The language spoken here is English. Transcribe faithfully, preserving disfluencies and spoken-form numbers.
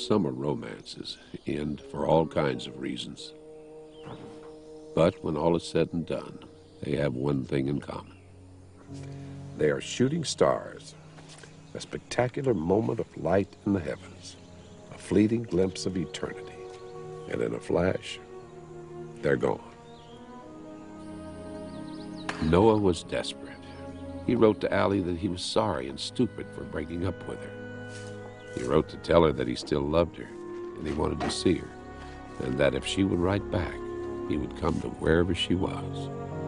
Some are romances, end for all kinds of reasons. But when all is said and done, they have one thing in common. They are shooting stars, a spectacular moment of light in the heavens, a fleeting glimpse of eternity, and in a flash, they're gone. Noah was desperate. He wrote to Allie that he was sorry and stupid for breaking up with her. He wrote to tell her that he still loved her, and he wanted to see her, and that if she would write back, he would come to wherever she was.